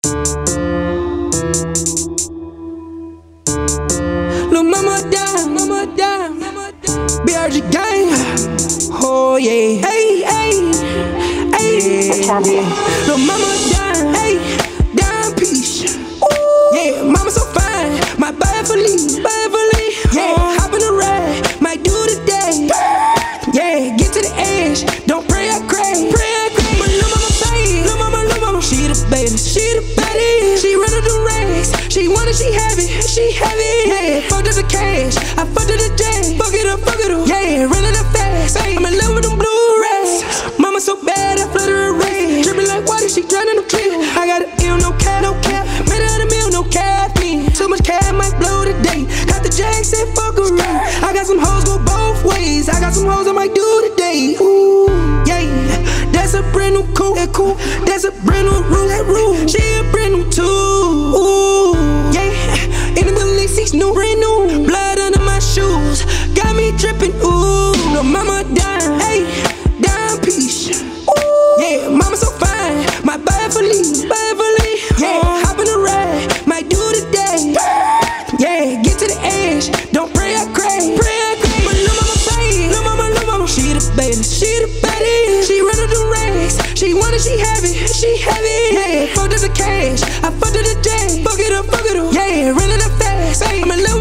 Lil' mama down, BRG gang. Oh yeah, hey, hey, hey. Lil' mama down, hey, down peace. Yeah, mama so fine, my Beverly. Yeah, hop in the ride, might do today. Yeah, get to the edge, don't pray I cray. My lil' mama, she the baddest, she run the race. She want it, she have it, Yeah, fuck to the cash, I fuck to the J. Fuck it up, yeah, running up fast. I'm in love with them Blu-rays. Mama so bad, I flood her array. Dripping like water, she drowning the tree. I got an ill, no cap. Made her a meal, no caffeine. Too much cash, might blow today. Got the Jack, said fuck around. I got some hoes go both ways. I got some hoes I might do today. Ooh, yeah, that's a brand new coupe. That's a brand new room. She a brand new too. Ooh, yeah, in the Balenci's new, brand new. Blood under my shoes, got me dripping. Ooh, no mama down, hey, down peace. Ooh, yeah, mama so fine, my Beverly. Yeah, hop in the ride, might do today. Yeah, get to the edge, don't pray I cray. My lil' mama, she the baddest, she run the race. She want it, she have it, Yeah, fuck to the cash, I fuck to the J. Fuck it up, yeah, running up fast. I'm in love